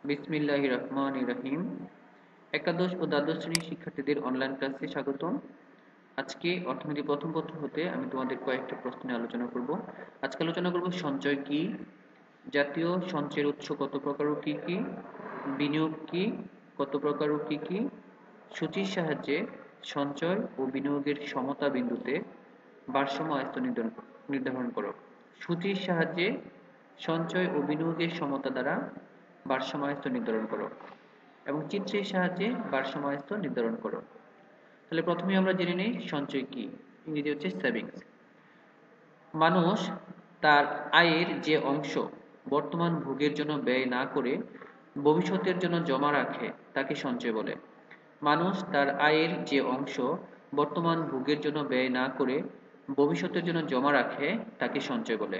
বিসমিল্লাহির রহমানির রহিম। একাদশ ও দ্বাদশ শ্রেণীর শিক্ষার্থীদের অনলাইন ক্লাসে স্বাগতম। আজকে অর্থনীতি প্রথম পত্র হতে আমি তোমাদের কয়েকটা প্রশ্ন নিয়ে আলোচনা করব। আজকে আলোচনা করব সঞ্চয় কি, জাতীয় সঞ্চয়ের উৎস কত প্রকার ও কি কি, বিনিয়োগ কি, কত প্রকার ও কি কি, সূচির সাহায্যে সঞ্চয় ও বিনিয়োগের সমতা বিন্দুতে ভারসাম্য আয়ত্ত নির্ধারণ করো। সূচির সাহায্যে সঞ্চয় ও বিনিয়োগের সমতা দ্বারা ভারসাম্য আয়ত্ত নির্ধারণ করো এবং চিত্রের সাহায্যে ভারসাম্য আয়ত্ত নির্ধারণ করো। তাহলে প্রথমে আমরা জেনে নিই সঞ্চয় কি। ইংরেজি হচ্ছে সেভিংস। মানুষ তার আয়ের যে অংশ বর্তমান ভোগের জন্য ব্যয় না করে ভবিষ্যতের জন্য জমা রাখে তাকে সঞ্চয় বলে। মানুষ তার আয়ের যে অংশ বর্তমান ভোগের জন্য ব্যয় না করে ভবিষ্যতের জন্য জমা রাখে তাকে সঞ্চয় বলে।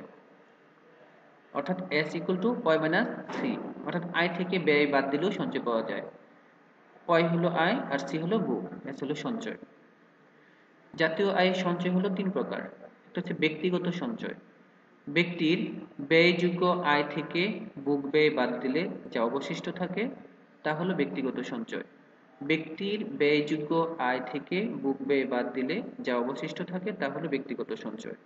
অর্থাৎ S = পয় মাইনাস সি, অর্থাৎ আয় থেকে ব্যয় বাদ দিলেও সঞ্চয় পাওয়া যায়। পয় হলো আয় আর সি হলো ভোগ, S হলো সঞ্চয়। জাতীয় আয়ের সঞ্চয় হলো তিন প্রকার। একটা হচ্ছে ব্যক্তিগত সঞ্চয়। ব্যক্তির ব্যয়যোগ্য আয় থেকে ভোগ ব্যয় বাদ দিলে যা অবশিষ্ট থাকে তা হলো ব্যক্তিগত সঞ্চয়। ব্যক্তির ব্যয়যোগ্য আয় থেকে ভোগ ব্যয় বাদ দিলে যা অবশিষ্ট থাকে তা হলো ব্যক্তিগত সঞ্চয়।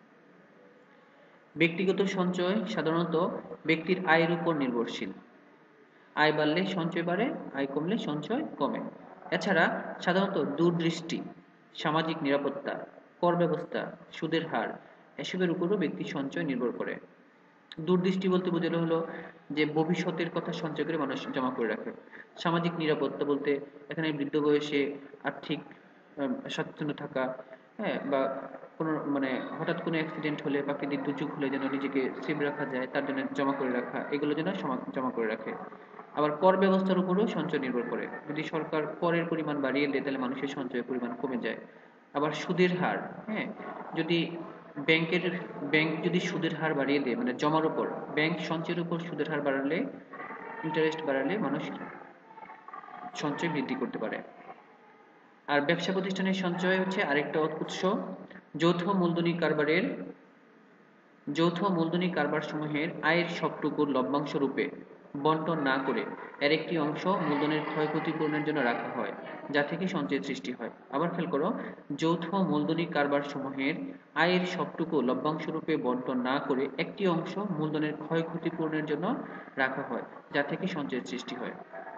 ব্যক্তিগত সঞ্চয় সাধারণত ব্যক্তির আয়ের উপর নির্ভরশীল। আয় বাড়লে সঞ্চয় বাড়ে, আয় কমলে সঞ্চয় কমে। এছাড়া সাধারণত দূরদৃষ্টি, সামাজিক নিরাপত্তা, কর ব্যবস্থা, সুদের হার এসবের উপরও ব্যক্তির সঞ্চয় নির্ভর করে। দূরদৃষ্টি বলতে বোঝানো হলো যে ভবিষ্যতের কথা সঞ্চয় করে মানুষ জমা করে রাখে। সামাজিক নিরাপত্তা বলতে এখানে বৃদ্ধ বয়সে আর্থিক স্বাচ্ছন্দ্য থাকা, হ্যাঁ, বা কোনো হঠাৎ কোনো অ্যাক্সিডেন্ট হলে প্রাকৃতিক দুর্যোগ হলে যেন নিজেকে সেভ রাখা যায় তার জন্য জমা করে রাখা, এগুলো যেন জমা করে রাখে। আবার কর ব্যবস্থার উপরও সঞ্চয় নির্ভর করে। যদি সরকার করের পরিমাণ বাড়িয়ে দেয় তাহলে মানুষের সঞ্চয়ের পরিমাণ কমে যায়। আবার সুদের হার, হ্যাঁ, যদি ব্যাংক যদি সুদের হার বাড়িয়ে দেয়, জমার উপর ব্যাংক সঞ্চয়ের উপর সুদের হার বাড়ালে, ইন্টারেস্ট বাড়ালে মানুষ সঞ্চয় বৃদ্ধি করতে পারে। আর ব্যবসা প্রতিষ্ঠানের সঞ্চয় হচ্ছে আরেকটা উৎস। যৌথ মূলধনী কারবার সমূহের আয়ের সবটুকু লভ্যাংশ রূপে বন্টন না করে এর একটি অংশ মূলধনের ক্ষয়ক্ষতি পূরণের জন্য রাখা হয়, যা থেকে সঞ্চয়ের সৃষ্টি হয়। আবার খেয়াল করো, যৌথ মূলধনী কারবার সমূহের আয়ের সবটুকু লভ্যাংশ রূপে বন্টন না করে একটি অংশ মূলধনের ক্ষয়ক্ষতি পূরণের জন্য রাখা হয়, যা থেকে সঞ্চয়ের সৃষ্টি হয়।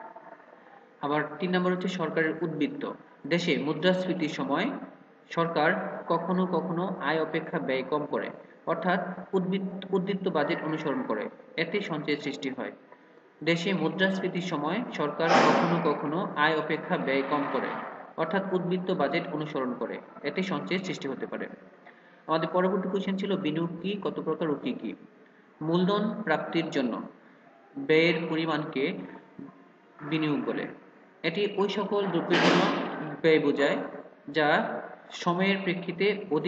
আবার ৩ নম্বর হচ্ছে সরকারের উদ্বৃত্ত। দেশে মুদ্রাস্ফীতির সময় সরকার কখনো কখনো আয় অপেক্ষা ব্যয় কম করে, অর্থাৎ উদ্বৃত্ত বাজেট অনুসরণ করে, এতে সঞ্চয়ের সৃষ্টি হয়। দেশে মুদ্রাস্ফীতির সময় সরকার কখনো কখনো আয় অপেক্ষা ব্যয় কম করে, অর্থাৎ উদ্বৃত্ত বাজেট অনুসরণ করে, এতে সঞ্চয়ের সৃষ্টি হতে পারে। আমাদের পরবর্তী কোশ্চেন ছিল বিনিয়োগ কি, কত প্রকার ও কি কি। মূলধন প্রাপ্তির জন্য ব্যয়ের পরিমাণকে বিনিয়োগ বলে। এটি ওই সকল দ্রব্যের জন্য ব্যয় বোঝায় যা সময়ের প্রেক্ষিতে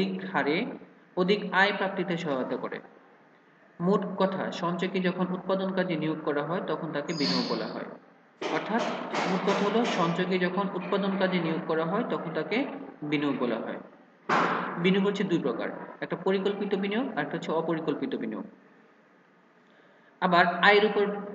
অধিক আয় প্রাপ্তিতে সহায়তা করে। মোট কথা, সঞ্চয়কে যখন উৎপাদন কাজে নিয়োগ করা হয় তখন তাকে বিনিয়োগ বলা হয়। অর্থাৎ মোট কথা হলো, সঞ্চয়কে যখন উৎপাদন কাজে নিয়োগ করা হয় তখন তাকে বিনিয়োগ বলা হয়। বিনিয়োগ হচ্ছে দুই প্রকার, একটা পরিকল্পিত বিনিয়োগ আর একটা হচ্ছে অপরিকল্পিত বিনিয়োগ। আবার আয়ের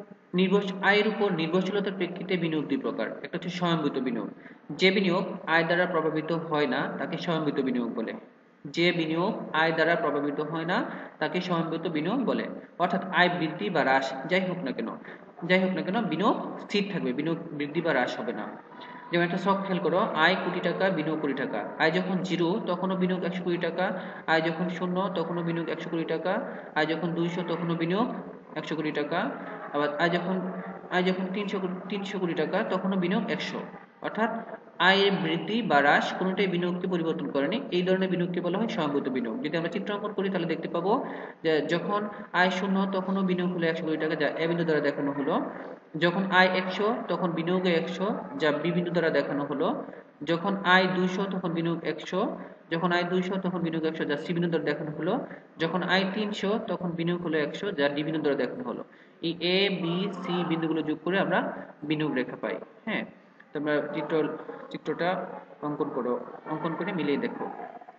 উপর নির্ভরশীলতার প্রেক্ষিতে বিনিয়োগ দুই প্রকার, একটা হচ্ছে স্বয়ংভূত বিনিয়োগ। যে বিনিয়োগ আয় দ্বারা প্রভাবিত হয় না তাকে স্বয়ংভূত বিনিয়োগ বলে। যে বিনিয়োগ আয় দ্বারা প্রভাবিত হয় না তাকে স্বয়ংভূত বিনিয়োগ বলে। অর্থাৎ আয় বৃদ্ধি বা হ্রাস যাই হোক না কেন বিনিয়োগ স্থির থাকবে, বিনিয়োগ বৃদ্ধি বা হ্রাস হবে না। যেমন একটা শখ, খেয়াল করো, আয় কোটি টাকা, বিনিয়োগ কোটি টাকা। আয় যখন 0 তখনও বিনিয়োগ 100 কোটি টাকা, আয় যখন 0 তখনও বিনিয়োগ 100 কোটি টাকা, আয় যখন 200 তখনও বিনিয়োগ 100 কোটি টাকা, আবার আয় যখন 300 কোটি টাকা তখনও বিনিয়োগ 100। অর্থাৎ আয়ের বৃদ্ধি বা হ্রাস কোনোটাই বিনিয়োগকে পরিবর্তন করেনি। এই ধরনের বিনিয়োগকে বলা হয় স্বয়ংভূত বিনিয়োগ। যদি আমরা চিত্রাঙ্কন করি তাহলে দেখতে পাবো যে যখন আয় 0 তখনও বিনিয়োগ হলো 100 কোটি টাকা, যা এ বিন্দু দ্বারা দেখানো হলো। যখন আয় 100 তখন বিনিয়োগ 100, যা বি বিন্দু দ্বারা দেখানো হলো। যখন আয় 200 তখন বিনিয়োগ 100, যখন আয় 200 তখন বিনিয়োগ 100, যা সি বিন্দু দ্বারা দেখানো হলো। যখন আয় 300 তখন বিনিয়োগ হলো 100, যা ডি বিন্দু দ্বারা দেখানো হলো। এই এ বি সি বিন্দুগুলো যোগ করে আমরা বিনিয়োগ রেখা পাই। হ্যাঁ, তোমরা চিত্রটা অঙ্কন করে মিলিয়ে দেখো।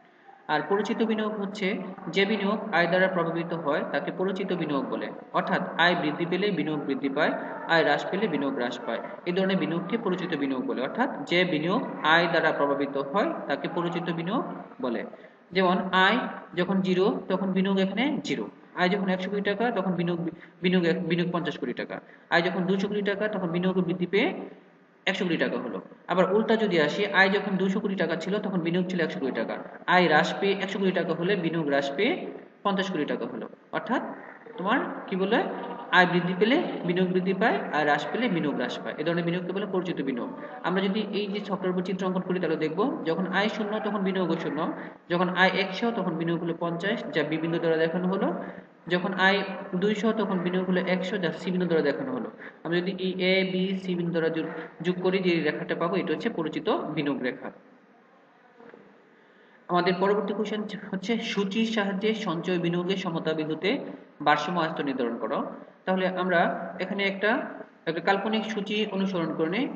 আর পরিচিত বিনিয়োগ হচ্ছে যে বিনিয়োগ আয় দ্বারা প্রভাবিত হয় তাকে পরিচিত বিনিয়োগ বলে। অর্থাৎ আয় বৃদ্ধি পেলে বিনিয়োগ বৃদ্ধি পায়, আয় হ্রাস পেলে বিনিয়োগ হ্রাস পায়। এই ধরনের বিনিয়োগকে পরিচিত বিনিয়োগ বলে। অর্থাৎ যে বিনিয়োগ আয় দ্বারা প্রভাবিত হয় তাকে পরিচিত বিনিয়োগ বলে। যেমন আয় যখন 0 তখন বিনিয়োগ এখানে 0। আয় যখন 100 কোটি টাকা তখন বিনিয়োগ বিনিয়োগ বিনিয়োগ 50 কোটি টাকা। আয় যখন 200 কোটি টাকা তখন বিনিয়োগ বৃদ্ধি পেয়ে 100 কোটি টাকা হলো। আবার উল্টা যদি আসি, আয় যখন 200 কোটি টাকা ছিল তখন বিনিয়োগ ছিল 100 কোটি টাকা। আয় হ্রাস পেয়ে 100 কোটি টাকা হলে বিনিয়োগ হ্রাস পেয়ে 50 কোটি টাকা হলো। অর্থাৎ তোমার কি বলে, আয় বৃদ্ধি পেলে বিনিয়োগ বৃদ্ধি পায়, আর হ্রাস পেলে বিনিয়োগ হ্রাস পায়। এই ধরনের বিনিয়োগকে বলে পরিচিত বিনিয়োগ। আমরা যদি এই যে ছকটার উপর চিত্র অঙ্কন করি তাহলে দেখবো যখন আয় 0 তখন বিনিয়োগ 0, যখন আয় 100 তখন বিনিয়োগ হলো 50 যা বি বিন্দু দ্বারা দেখানো হলো, যখন আয় 200 তখন বিনিয়োগ হলো 100 যা সি বিন্দু দ্বারা দেখানো হলো। আমরা যদি এই এ বি সি বিন্দু দ্বারা যোগ করি যে রেখাটা পাবো এটা হচ্ছে পরিচিত বিনিয়োগ রেখা। আমাদের পরবর্তী কোশ্চেন হচ্ছে সূচির সাহায্যে সঞ্চয় বিনিয়োগের সমতা বিন্দুতে ভারসাম্য আয়স্ত নির্ধারণ করো। তাহলে আমরা এখানে একটা কাল্পনিক সূচি অনুসরণ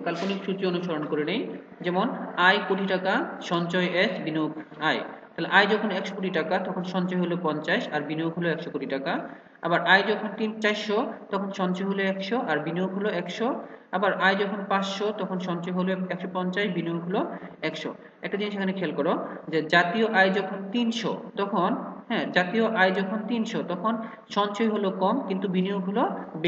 করে নেই। যেমন আয় কোটি টাকা, সঞ্চয় এস, বিনিয়োগ আয়। তাহলে আয় যখন 100 কোটি টাকা তখন সঞ্চয় হলো 50 আর বিনিয়োগ হলো 100 কোটি টাকা। আবার আয় যখন 400 তখন সঞ্চয় হলো 100 আর বিনিয়োগ হলো 100। আবার আয় যখন 500 তখন সঞ্চয় হলো 150, বিনিয়োগ হলো 100। একটা জিনিস এখানে খেয়াল করো যে জাতীয় আয় যখন 300 তখন, জাতীয় আয় যখন 300 তখন সঞ্চয় হলো কম কিন্তু বিনিয়োগ হলো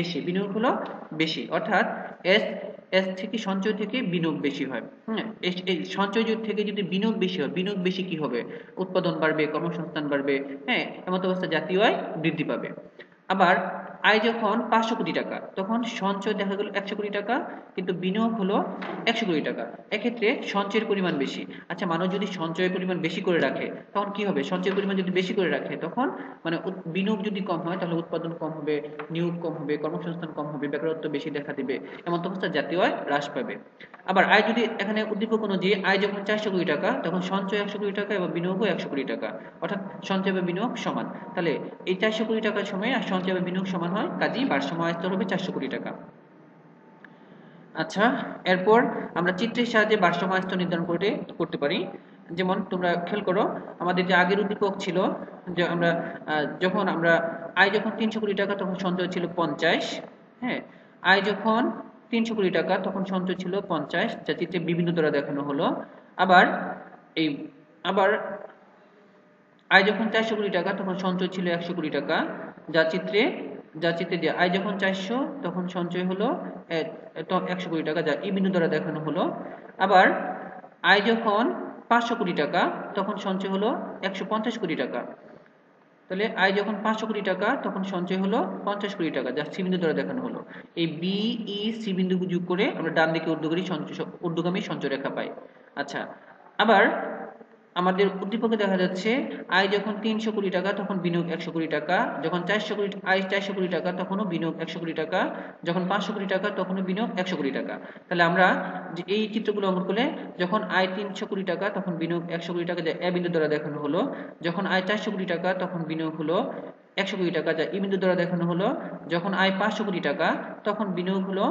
বেশি। অর্থাৎ এস এস থেকে সঞ্চয় থেকে বিনিয়োগ বেশি হয়। এই সঞ্চয় থেকে যদি বিনিয়োগ বেশি হয়, বিনিয়োগ বেশি কি হবে, উৎপাদন বাড়বে, কর্মসংস্থান বাড়বে, এমত অবস্থা জাতীয় আয় বৃদ্ধি পাবে। আবার আয় যখন 500 কোটি টাকা তখন সঞ্চয় দেখা গেল 100 কোটি টাকা কিন্তু বিনিয়োগ হলো 100 কোটি টাকা। এক্ষেত্রে সঞ্চয়ের পরিমাণ বেশি। আচ্ছা, মানুষ যদি সঞ্চয়ের পরিমাণ বেশি করে রাখে তখন কি হবে, সঞ্চয়ের পরিমাণ যদি বেশি করে রাখে তখন মানে বিনিয়োগ যদি কম হয় তাহলে উৎপাদন কম হবে, নিয়োগ কম হবে, কর্মসংস্থান কম হবে, বেকারত্ব বেশি দেখা দিবে, এমন অবস্থা জাতীয় আয় হ্রাস পাবে। আবার আয় যদি এখানে উদ্দীপক অনুযায়ী আয় যখন 400 কোটি টাকা তখন সঞ্চয় 100 কোটি টাকা এবং বিনিয়োগও 100 কোটি টাকা, অর্থাৎ সঞ্চয় এবং বিনিয়োগ সমান। তাহলে এই 400 কোটি টাকার সময় আর সঞ্চয় এবং বিনিয়োগ সমান হয়, কাজেই ভারসাম্য আয় স্তর হবে 400 কোটি টাকা। আচ্ছা, এরপর আমরা চিত্রের সাহায্যে ভারসাম্য আয় স্তর নির্ধারণ করতে পারি। যেমন তোমরা খেয়াল করো, আমাদের যে আগের উদ্দীপক ছিল যে আমরা যখন আমরা আয় যখন 300 কোটি টাকা তখন সঞ্চয় ছিল 50। আয় যখন 300 কোটি টাকা তখন সঞ্চয় ছিল 50, যা চিত্রে বিভিন্ন দ্বারা দেখানো হলো। আবার আবার আয় যখন 400 কোটি টাকা তখন সঞ্চয় ছিল 100 কোটি টাকা, যা চিত্রে যে আয় যখন 400 তখন সঞ্চয় হলো 100 কোটি টাকা, যা এই বিন্দু দ্বারা দেখানো হলো। আবার আয় যখন 500 কোটি টাকা তখন সঞ্চয় হলো 150 কোটি টাকা। তাহলে আয় যখন 500 কোটি টাকা তখন সঞ্চয় হলো 50 কোটি টাকা, যা সি বিন্দু দ্বারা দেখানো হলো। এই বি ই সি বিন্দু যোগ করে আমরা ডান দিকে ঊর্ধ্বগামী সঞ্চয় রেখা পাই। আচ্ছা, আবার আমাদের উদ্দীপকে দেখা যাচ্ছে আয় যখন 300 কোটি টাকা তখন বিনিয়োগ 100 কোটি টাকা, যখন আয় 400 কোটি টাকা তখনও বিনিয়োগ 100 কোটি টাকা, যখন 500 কোটি টাকা তখনও বিনিয়োগ 100 কোটি টাকা। তাহলে আমরা যে এই চিত্রগুলো অঙ্কন করলে যখন আয় 300 কোটি টাকা তখন বিনিয়োগ 100 কোটি টাকা, যা এ বিন্দু দ্বারা দেখানো হলো। যখন আয় 400 কোটি টাকা তখন বিনিয়োগ হলো 100 কোটি টাকা, যা ই বিন্দু দ্বারা দেখানো হলো। যখন আয় 500 কোটি টাকা তখন বিনিয়োগ হলো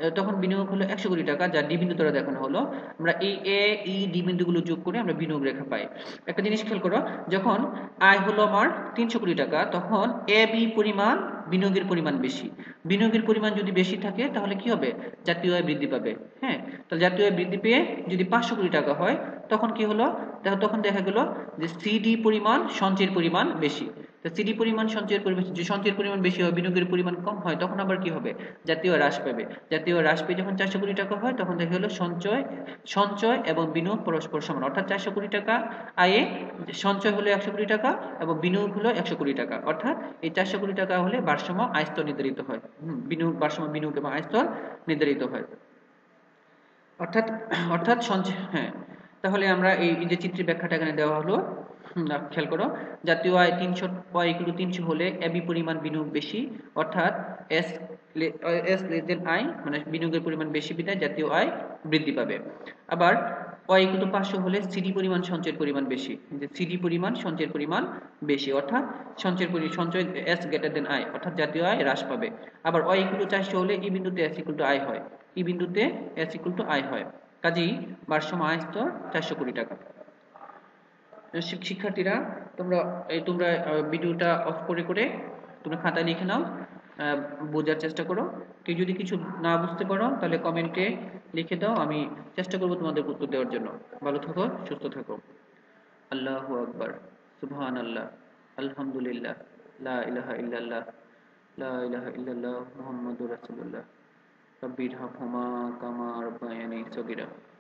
100 কোটি টাকা, যা ডি বিন্দু দ্বারা দেখানো হলো। আমরা এই এ ই ডি বিন্দুগুলো যোগ করে আমরা বিনিয়োগ রেখা পাই। একটা জিনিস খেয়াল করো, যখন আয় হলো আমার 300 কোটি টাকা তখন এ বি পরিমাণ বিনিয়োগের পরিমাণ বেশি। বিনিয়োগের পরিমাণ যদি বেশি থাকে তাহলে কি হবে, জাতীয় আয় বৃদ্ধি পাবে। তাহলে জাতীয় আয় বৃদ্ধি পেয়ে যদি 500 কোটি টাকা হয় তখন কি হলো, তখন দেখা গেল যে সিডি পরিমাণ সঞ্চয়ের পরিমাণ বেশি। সিডি পরিমাণ সঞ্চয়ের পরিমাণ, যে সঞ্চয়ের পরিমাণ বেশি হয় বিনিয়োগের পরিমাণ কম হয়, তখন আবার কি হবে, জাতীয় হ্রাস পাবে। জাতীয় হ্রাস পেয়ে যখন 400 কোটি টাকা হয় তখন দেখা গেল সঞ্চয় এবং বিনিয়োগ পরস্পর সমান। অর্থাৎ 400 কোটি টাকা আয়ে সঞ্চয় হলো 100 কোটি টাকা এবং বিনিয়োগ হলো 100 কোটি টাকা। অর্থাৎ এই 400 কোটি টাকা হলে ভারসাম্য আয় স্তর নির্ধারিত হয়। ভারসাম্য বিনিয়োগ এবং আয় স্তর নির্ধারিত হয়। অর্থাৎ সঞ্চয়। তাহলে আমরা এই যে চিত্রের ব্যাখ্যাটা এখানে দেওয়া হলো, খেয়াল করো, জাতীয় আয় 300 হলে এবি পরিমাণ বিনিয়োগ বেশি, অর্থাৎ এস আই মানে বিনিয়োগের পরিমাণ বেশি বিধায় জাতীয় আয় বৃদ্ধি পাবে। আবার y500 হলে সিডি পরিমাণ সঞ্চয়ের পরিমাণ বেশি, যে সিডি পরিমাণ সঞ্চয়ের পরিমাণ বেশি, অর্থাৎ সঞ্চয় এস গ্রেটার দেন আই, অর্থাৎ জাতীয় আয় হ্রাস পাবে। আবার y400 হলে ই বিন্দুতে এস ইকুয়াল টু আই হয়, ই বিন্দুতে এস ইকুয়াল টু আই হয়, কাজেই ভারসাম্য আয় স্তর 400 কোটি টাকা। শিক্ষার্থীরা, তোমরা তোমরা ভিডিওটা অফ করে করে তোমরা খাতায় লিখে নাও, আহ, বোঝার চেষ্টা করো। কেউ যদি কিছু না বুঝতে পারো তাহলে কমেন্টে লিখে দাও, আমি চেষ্টা করবো তোমাদের উত্তর দেওয়ার জন্য। ভালো থাকো, সুস্থ থাকো। আল্লাহু আকবার, সুবহান আল্লাহ, আলহামদুলিল্লাহ, লা ইলাহা ইল্লাল্লাহ, লা ইলাহা ইল্লাল্লাহ, মুহাম্মাদুর রাসূলুল্লাহ। রব্বিরহামহুমা কামা রাব্বায়ানি সগীরা।